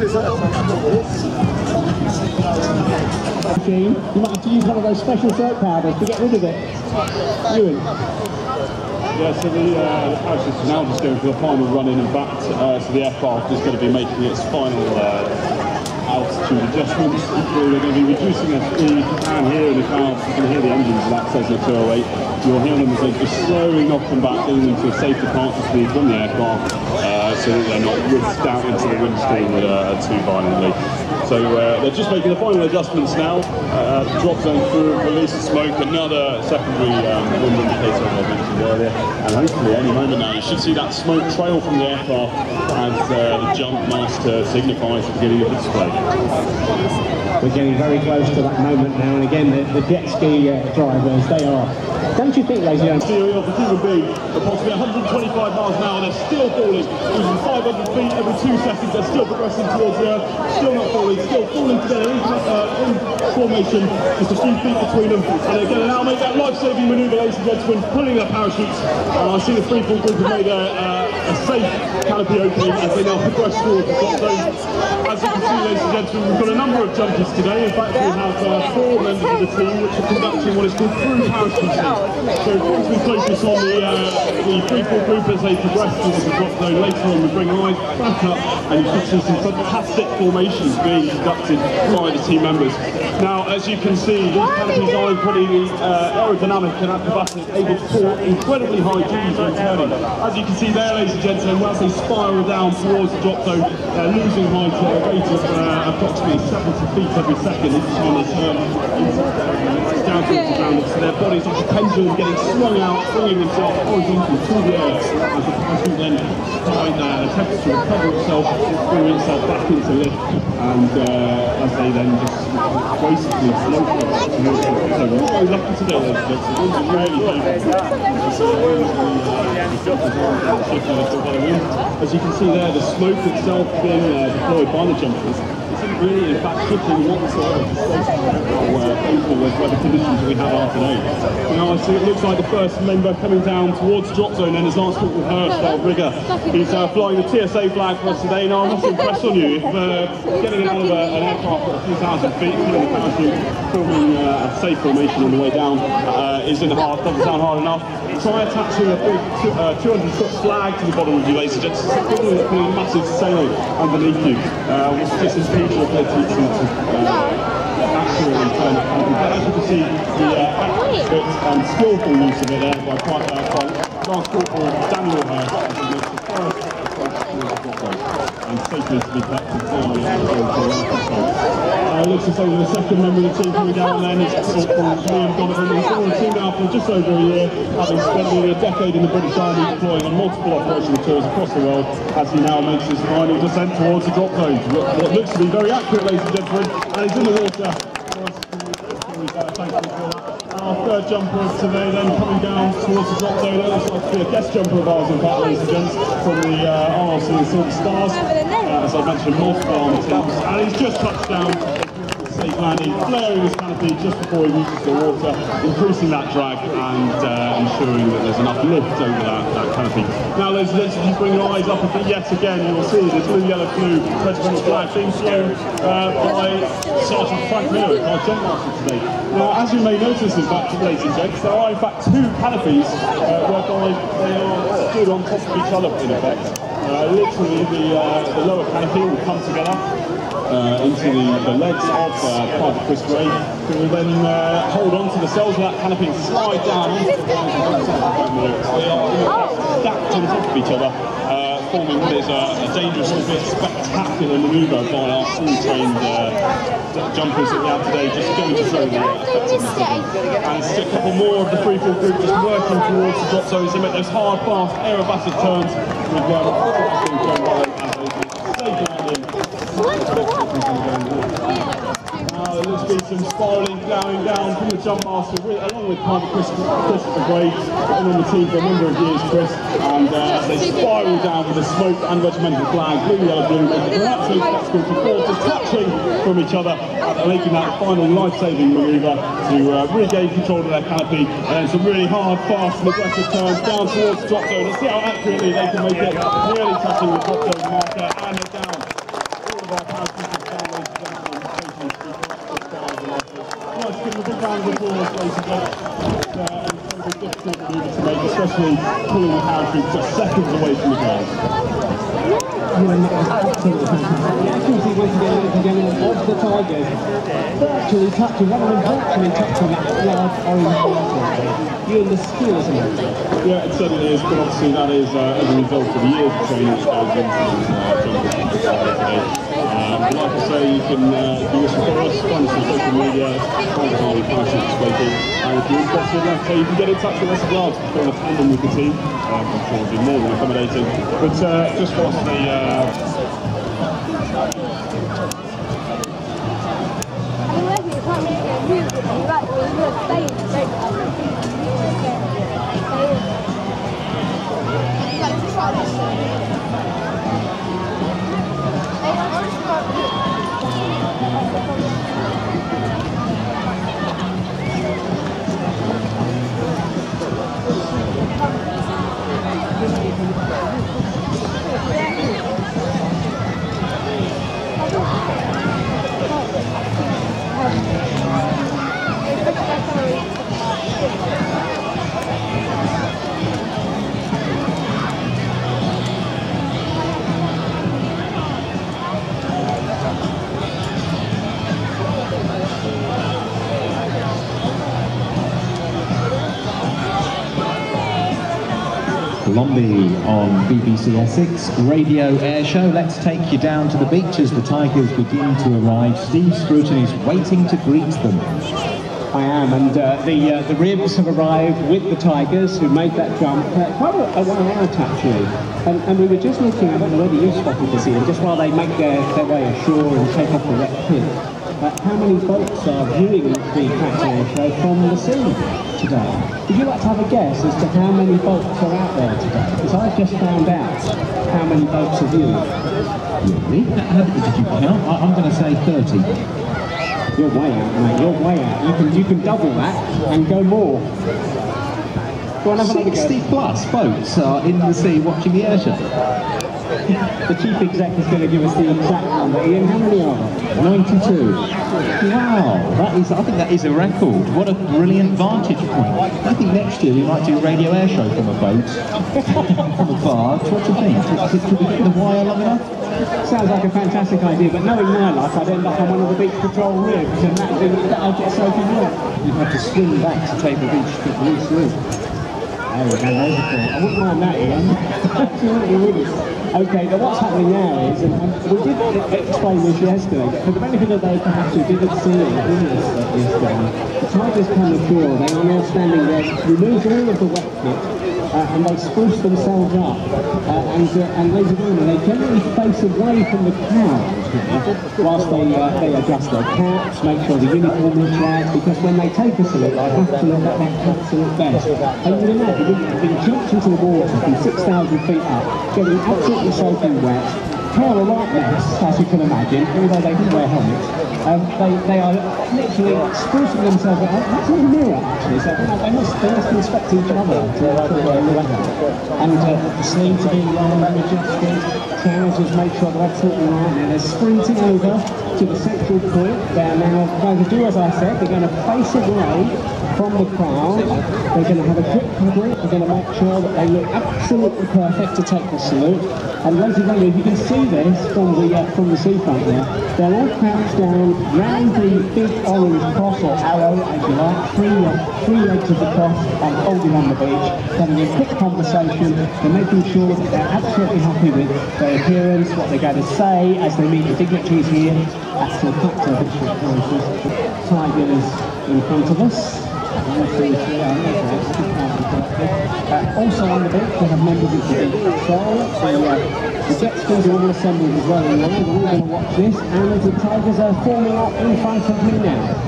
You might have to use one of those special soap powders to get rid of it. Ewan. Yeah, so the parachutes are now just going for the final run in and back. So the aircraft is going to be making its final altitude adjustments. Equally, they're going to be reducing their speed. And here in the clouds, you can hear the engines of that Cessna 208. You'll hear them as they just slowly knock them back into a safe departure speed from the aircraft, so that they're not whisked out into the windscreen too violently. So they're just making the final adjustments now. Drop zone through, release of smoke, another secondary wind indicator as I mentioned earlier. And hopefully any moment now you should see that smoke trail from the aircraft as the jump master signifies the beginning of the display. We're getting very close to that moment now, and again the jet ski drivers, they are. Don't you think, ladies and gentlemen? The theory of the human being, approximately 125 miles an hour, they're still falling, losing 500 feet every 2 seconds, they're still progressing towards the Earth, still not falling, still falling together in formation, just a few feet between them, and they're going to now make that life-saving manoeuvre, ladies and gentlemen, pulling their parachutes, and I see the free-fall group have made a safe canopy opening as they now progress towards the top zone. As you can see, ladies and gentlemen, we've got a number of jumpers today. In fact, we have 4 members of the team which are conducting what is called through parachuting. So once we focus on the free-fall group as they progress towards the drop zone, later on we bring eyes back up and you should see some fantastic formations being conducted by the team members. Now, as you can see, these canopies are incredibly aerodynamic and acrobatic, able to support incredibly high G's when turning. As you can see there, ladies and gentlemen, as they spiral down towards the drop zone, they're losing height at a rate of approximately 70 feet every second each time they turn down towards the ground. So their bodies like a pendulum getting swung out, swinging themselves horizontally through the air as the parachute then attempts to recover itself, bring itself back into lift, and as they then just basically float towards the drop zone. We're very lucky today, ladies and gentlemen. It's really as you can see there, the smoke itself being deployed by the jumpers isn't really, in fact, hitting whatsoever with weather conditions we have afternoon. Now I see it looks like the first member coming down towards the drop zone then is Lance Corporal Hurst, our rigger. He's flying the TSA flag for us today. Now I must impress on you, if getting out of an aircraft at a few thousand feet, pulling the parachute, filming a safe formation on the way down doesn't sound hard enough. Try attaching a big 200-foot flag to the bottom of you, ladies and gentlemen, putting a massive sail underneath you, which just impedes your ability to accurately turn it. But as you can see, the accurate and skillful use of it there by Lance Corporal Daniel Hurst as he makes the first approach towards the drop zone and safely to be collected down the it looks as though the second member of the team coming down then is Corporal Liam Donovan. He's been on the team now for just over a year, having spent nearly a decade in the British Army deploying on multiple operational tours across the world as he now makes his final descent towards the drop zone. What looks to be very accurate, ladies and gentlemen, and he's in the water. Our third jumper of today then coming down towards the drop zone. That looks like to be a guest jumper of ours, in fact, ladies and gents, from the RRC and Silver Stars. As I mentioned, multiple army teams, and he's just touched down. Safe landing, flaring his canopy just before he reaches the water, increasing that drag and ensuring that there's enough lift over that canopy. Now, ladies and gentlemen, if you bring your eyes up a bit yet again, you will see the blue, yellow, blue regimental flag being flown by Sergeant Frank Miller, our jump master today. Now, as you may notice, in fact, ladies and gents, there are in fact 2 canopies whereby they are stood on top of each other in effect. Literally, the lower canopy will come together into the legs of Private Chris Gray, who will then hold on to the cells of that canopy and slide down onto the guys They are stacked on top of each other, forming what is a dangerous, albeit spectacular manoeuvre by our fully trained jumpers that we have today, just going to show the effectiveness of them. And it's a couple more of the free-fall group just working towards the drop zones. They make those hard, fast, aerobatic turns with there looks to be some spiralling down from the jump master, along with Private Christopher Gray, been on the team for a number of years, Chris, and they spiral down with the smoke and regimental flag, blue, yellow, blue, making an absolute spectacle before detaching from each other and making that final life-saving manoeuvre to regain control of their canopy, and then some really hard, fast and aggressive turns down towards the drop zone. Let's see how accurately they can make it, nearly touching the drop zone marker, and they're down. of our paratroopers down, ladies and gentlemen, taking us through the skies and everything. Nice, give them a big round of applause, ladies and gentlemen. It's an incredibly difficult manoeuvre to make, especially pulling the parachute just seconds away from the ground. Absolutely fantastic. The accuracy once again, ladies and gentlemen, of the Tigers. Virtually touching, one of them virtually touching that large orange marker. You and the skill is amazing. Yeah, it certainly is, but obviously that is as a result of years of training that goes into these today. Like I say, you can do this for us, find us on social media, find us on the Parachute Display. And if you're interested, like I say, you can get in touch with us as well to form a tandem with the team. I'm sure it'll be more than accommodating. But just whilst the Lombi on BBC Essex Radio Air Show. Let's take you down to the beach as the Tigers begin to arrive. Steve Scruton is waiting to greet them. I am, and the ribs have arrived with the Tigers who made that jump quite a while out actually. And we were just looking, I don't know whether you spotted this here, just while they make their way ashore and take off the wet pit. How many boats are viewing the Pratt Air Show from the sea today? Would you like to have a guess as to how many boats are out there today? Because I've just found out how many boats are viewing. Really? Did you count? I'm going to say 30. You're way out, mate. You're way out. You can double that and go more. Go on, have 60 plus boats are in the sea watching the air show. The chief exec is going to give us the exact number. Ian, how many are there? 92. Wow, I think that is a record. What a brilliant vantage point. I think next year we might do a radio air show from a boat, from a barge. What do you think? Could we get the wire long enough? Sounds like a fantastic idea, but knowing my life, I'd end up on one of the beach patrol ribs, and that'll get soaking wet. You'd have to swim back to take the beach to Bruce Lee. There we go, there's a thought. I wouldn't mind that, Ian. Absolutely wouldn't. Okay, now what's happening now is, and we did explain this yesterday, but for the benefit of those perhaps who didn't see it yesterday, the Tigers come ashore, they are now standing there, removed all of the wet kit, and they spruce themselves up. And ladies and gentlemen, they generally face away from the crowd whilst they adjust their caps, make sure the uniform looks right, because when they take a salute, they have to look at that absolute best. And you would imagine, being jumped into the water from 6,000 feet up, getting absolutely soaking wet, hair a right mess, as you can imagine, although they do wear helmets. They are literally sprucing themselves up. That's in a mirror, actually, so they must inspect each other to wear the weather. And the sleeves are being rolled and adjusted, trousers make sure they're absolutely right. Now they're sprinting over to the central point. They're now going to do as I said, they're going to face away from the crowd. They're going to have a quick covering. They're going to make sure that they look absolutely perfect to take the salute. And ladies and gentlemen, if you can see this from the seafront there, they're all crouched down round the big orange cross or arrow, as you like, three legs of the cross unfolding on the beach, having a quick conversation. They're making sure that they're absolutely happy with their appearance, what they're going to say as they meet the dignitaries here at the Tigers in front of us. Also on the beach we have members of the beach patrol. The jet skis are all assembled as well in line. We're all going to watch this, and the Tigers are forming up in front of me now.